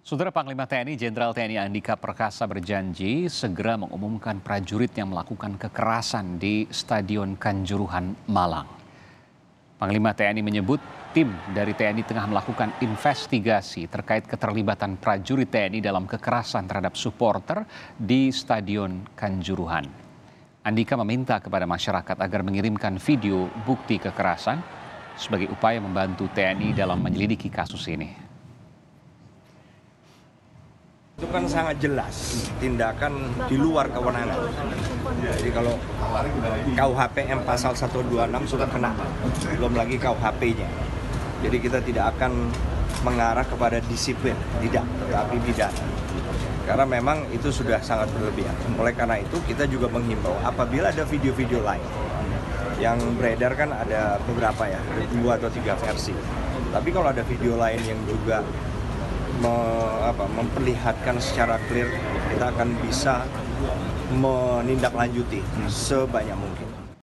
Saudara Panglima TNI Jenderal TNI Andika Perkasa berjanji segera mengumumkan prajurit yang melakukan kekerasan di Stadion Kanjuruhan, Malang. Panglima TNI menyebut tim dari TNI tengah melakukan investigasi terkait keterlibatan prajurit TNI dalam kekerasan terhadap supporter di Stadion Kanjuruhan. Andika meminta kepada masyarakat agar mengirimkan video bukti kekerasan sebagai upaya membantu TNI dalam menyelidiki kasus ini. Itu kan sangat jelas tindakan di luar kewenangan. Jadi kalau KUHP pasal 126 sudah kena, belum lagi KUHP-nya. Jadi kita tidak akan mengarah kepada disiplin, tidak, tetapi pidana. Karena memang itu sudah sangat berlebihan. Oleh karena itu kita juga menghimbau apabila ada video-video lain yang beredar, kan ada beberapa ya, ada 2 atau 3 versi. Tapi kalau ada video lain yang juga memperlihatkan secara clear, kita akan bisa menindaklanjuti sebanyak mungkin.